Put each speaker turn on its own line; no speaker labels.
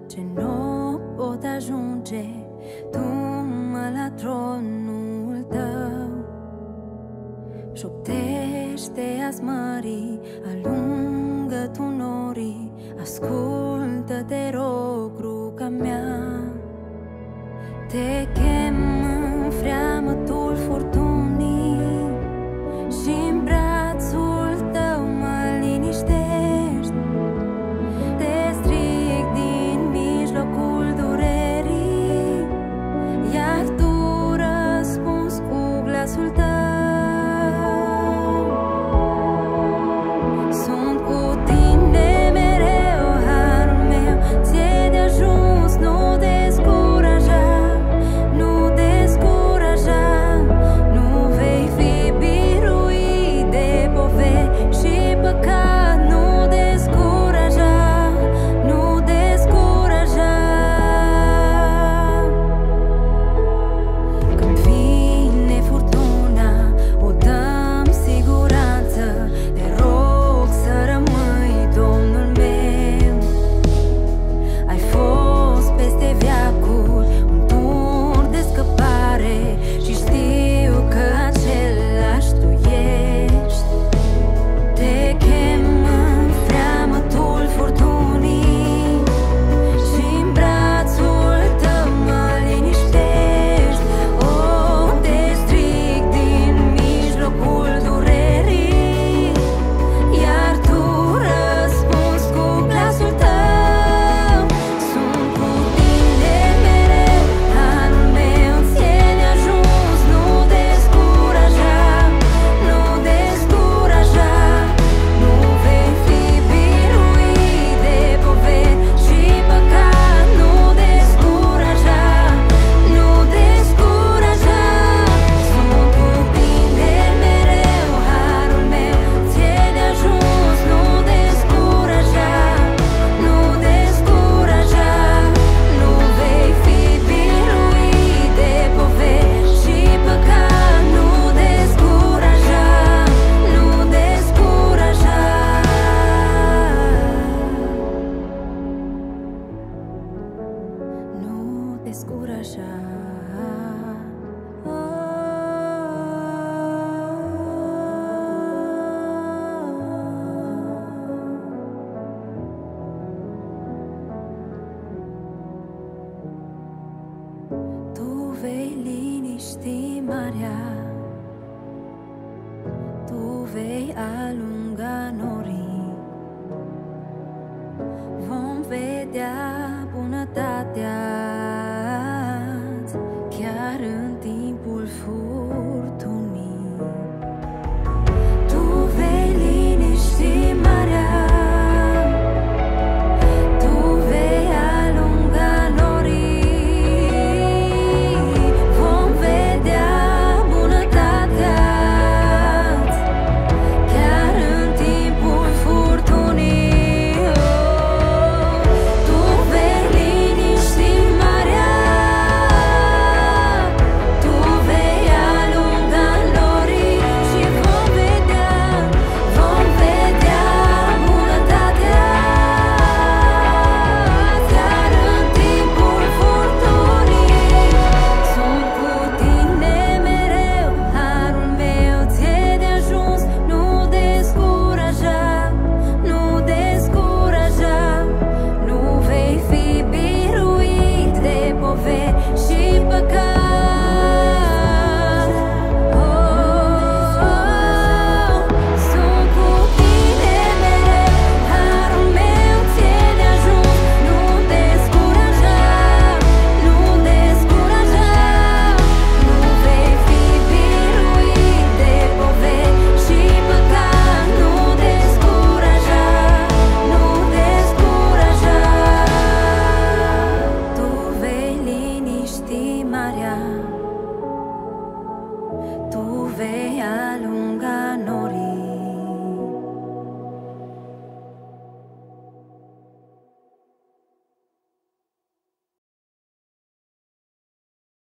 ce nu pot ajunge, du-mă la tronul tău. Șoptește azi mării, alungă tu norii, ascultă, te rog, ruga mea. Te chem în freamătul furtunii și-n brațul tău mă liniștești. Te strig din mijlocul durerii, iar tu răspunzi cu glasul tău. Sunt cu tine mereu, harul meu ți-e de ajuns, nu descuraja. Descuraja. Tu vei liniști marea, tu vei alunga norii, vom vedea bunătatea